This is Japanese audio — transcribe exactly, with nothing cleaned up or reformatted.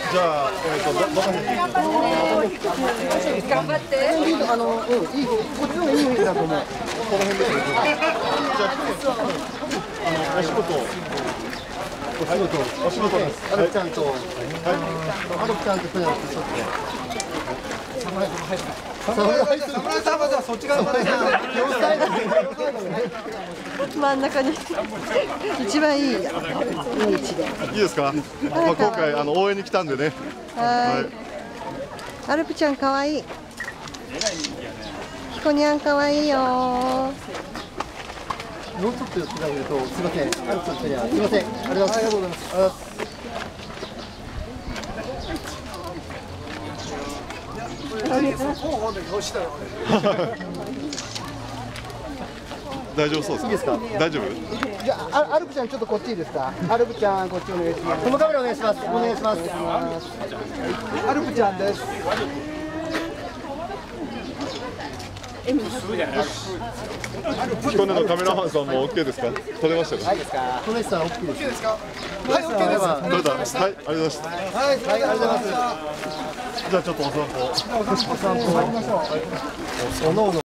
じゃあ、えっと、ど、どの辺で。 頑張って。 あの、うん、いい、こっちの方がいい雰囲気だと思う。この辺で。じゃあ、あの、お仕事。お仕事、お仕事です。アルプちゃんと。はい。アルプちゃんとプレゼントしとって。侍様入る。侍様じゃ、そっち側。 真ん中に一番いいいい位置で。 いいですか。まあ、今回、あの、応援に来たんでね。 はい。アルプちゃん可愛い。ひこにゃん可愛いよ。 もうちょっと寄ってあげると、すみません。アルプちゃんには、すみません。ありがとうございます。 大丈夫そうですか。いいですか。大丈夫。 じゃあ、アルプちゃん、ちょっとこっちいいですか。アルプちゃん、こっちお願いします。このカメラお願いします。お願いします。アルプちゃんです。 彦根のカメラマンさんも オーケー ですか。撮れましたか。 はい、撮れたら オーケー ですか。はい、オーケーです。 撮れた。はい、ありがとうございます。 はい、ありがとうございます。 じゃあ、ちょっとお散歩。 お散歩。お散歩。おのおの。